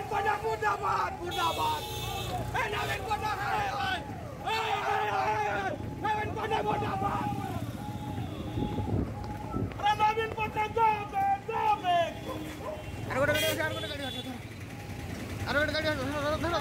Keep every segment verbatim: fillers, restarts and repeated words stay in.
पटनायक मुर्दाबाद मुर्दाबाद नवीन पटनायक नवीन पटनायक मुर्दाबाद Naveen Patnaik go back go back अरे गोटे गाड़ी अरे गोटे गाड़ी अरे गोटे गाड़ी धर धर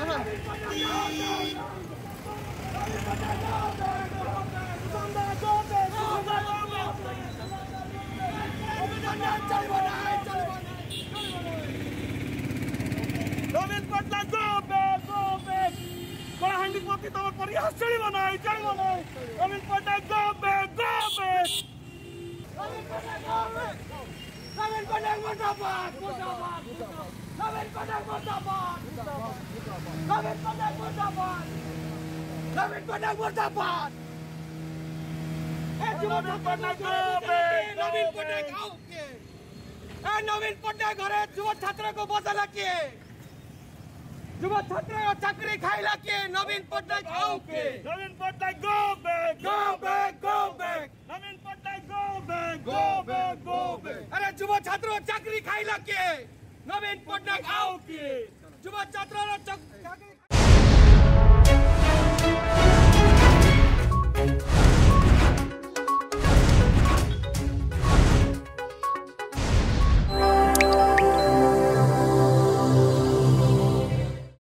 Naveen Patnaik go back go back Kalahandi प्रति तुम प्रयास चलिब नहीं चलिब नहीं Naveen Patnaik go back go back Naveen Patnaik go back Naveen Patnaik मुर्दाबाद मुर्दाबाद नवीन पटनायक मुर्दाबाद नवीन पटनायक मुर्दाबाद नवीन पटनायक मुर्दाबाद ए नवीन पटनायक गो बैक नवीन पटनायक आओ के ए नवीन पटनायक घरे युवा छात्र को बदला के युवा छात्र चाकरी खाइला के नवीन पटनायक आओ के Naveen Patnaik go back go back go back Naveen Patnaik go back go back go back अरे युवा छात्र चाकरी खाइला के नवीन पटनायक आओ के युवा छात्र चाकरी